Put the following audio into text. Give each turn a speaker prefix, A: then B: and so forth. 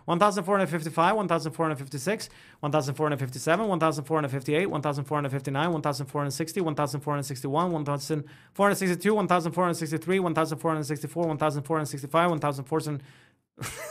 A: 1,455, 1,456, 1,457, 1,458, 1,459, 1,460, 1,461, 1,462, 1,463, 1,464, 1,465, 1,400.